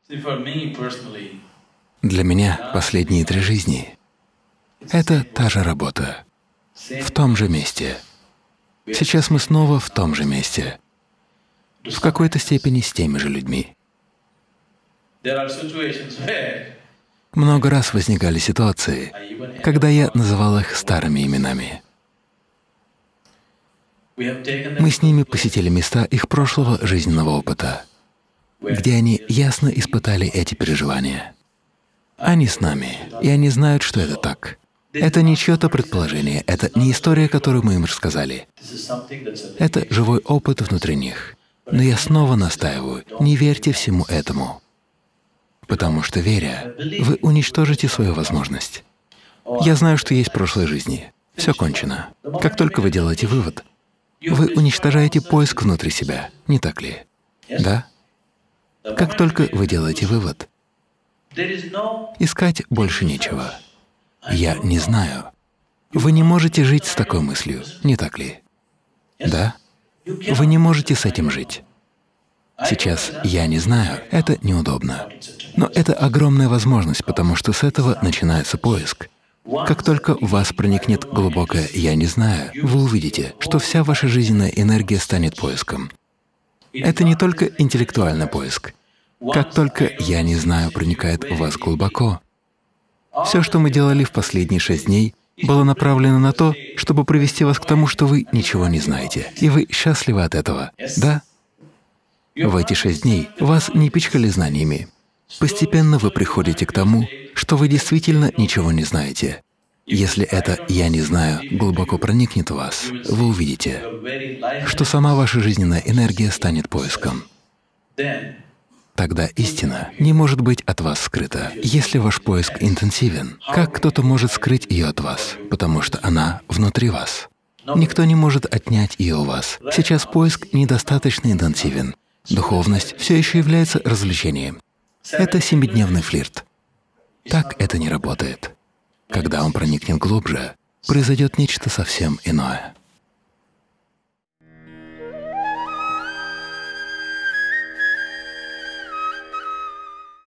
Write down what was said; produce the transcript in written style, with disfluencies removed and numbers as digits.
Для меня последние 3 жизни — это та же работа, в том же месте. Сейчас мы снова в том же месте, в какой-то степени с теми же людьми. Много раз возникали ситуации, когда я называл их старыми именами. Мы с ними посетили места их прошлого жизненного опыта, где они ясно испытали эти переживания. Они с нами, и они знают, что это так. Это не чье-то предположение, это не история, которую мы им рассказали. Это живой опыт внутри них. Но я снова настаиваю, не верьте всему этому. Потому что, веря, вы уничтожите свою возможность. Я знаю, что есть прошлые жизни. Все кончено. Как только вы делаете вывод, вы уничтожаете поиск внутри себя, не так ли? Да? Как только вы делаете вывод, искать больше нечего. Я не знаю. Вы не можете жить с такой мыслью, не так ли? Да? Вы не можете с этим жить. Сейчас «я не знаю» — это неудобно. Но это огромная возможность, потому что с этого начинается поиск. Как только в вас проникнет глубокое «я не знаю», вы увидите, что вся ваша жизненная энергия станет поиском. Это не только интеллектуальный поиск. Как только «я не знаю» проникает в вас глубоко, все, что мы делали в последние 6 дней, было направлено на то, чтобы привести вас к тому, что вы ничего не знаете, и вы счастливы от этого, да? В эти 6 дней вас не пичкали знаниями. Постепенно вы приходите к тому, что вы действительно ничего не знаете. Если это «я не знаю» глубоко проникнет в вас, вы увидите, что сама ваша жизненная энергия станет поиском. Тогда истина не может быть от вас скрыта. Если ваш поиск интенсивен, как кто-то может скрыть ее от вас, потому что она внутри вас? Никто не может отнять ее у вас. Сейчас поиск недостаточно интенсивен. Духовность все еще является развлечением. Это 7-дневный флирт. Так это не работает. Когда он проникнет глубже, произойдет нечто совсем иное.